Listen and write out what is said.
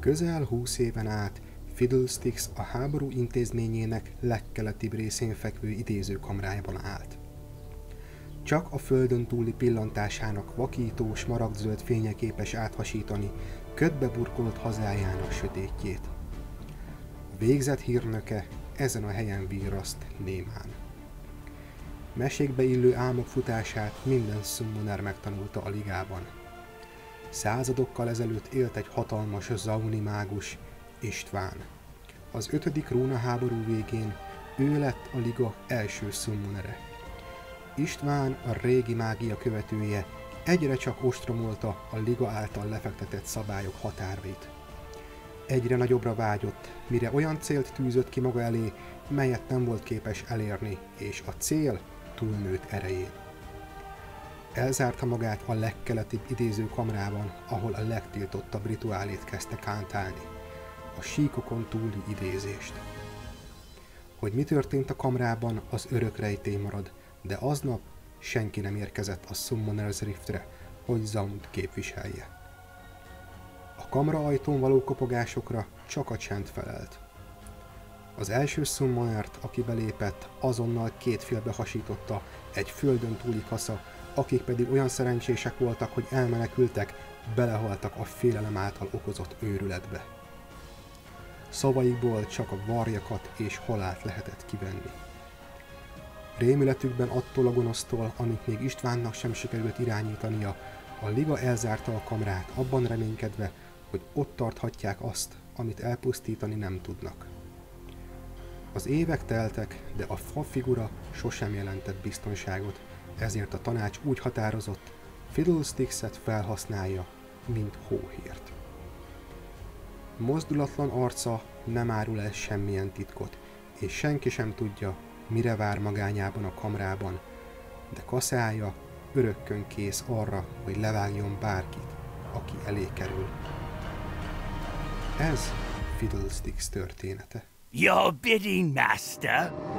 Közel 20 éven át Fiddlesticks a háború intézményének legkeletibb részén fekvő idézőkamrájában állt. Csak a földön túli pillantásának vakító, smaragdzöld fénye képes áthasítani ködbe burkolt hazájának sötétjét. A végzett hírnöke ezen a helyen virraszt némán. Mesékbe illő álmok futását minden summoner megtanulta a ligában. Századokkal ezelőtt élt egy hatalmas zauni mágus, István. Az 5. rónaháború végén ő lett a liga első summonere. István, a régi mágia követője, egyre csak ostromolta a liga által lefektetett szabályok határait. Egyre nagyobbra vágyott, mire olyan célt tűzött ki maga elé, melyet nem volt képes elérni, és a cél túlnőtt erején. Elzárta magát a legkeletibb idézőkamrában, ahol a legtiltottabb rituálét kezdte kántálni, a síkokon túli idézést. Hogy mi történt a kamrában, az örök rejtély marad, de aznap senki nem érkezett a Summoner's Riftre, hogy Zaund képviselje. A kamra ajtón való kopogásokra csak a csend felelt. Az első summonert, aki belépett, azonnal két félbe hasította egy földön túli kasza, akik pedig olyan szerencsések voltak, hogy elmenekültek, belehaltak a félelem által okozott őrületbe. Szavaikból csak a varjakat és halált lehetett kivenni. Rémületükben attól a gonosztól, amit még Istvánnak sem sikerült irányítania, a liga elzárta a kamrát, abban reménykedve, hogy ott tarthatják azt, amit elpusztítani nem tudnak. Az évek teltek, de a fafigura sosem jelentett biztonságot, ezért a tanács úgy határozott, Fiddlesticks-et felhasználja, mint hóhírt. Mozdulatlan arca nem árul el semmilyen titkot, és senki sem tudja, mire vár magányában a kamrában, de kaszája örökkön kész arra, hogy levágjon bárkit, aki elé kerül. Ez Fiddlesticks története. Your bidding, master.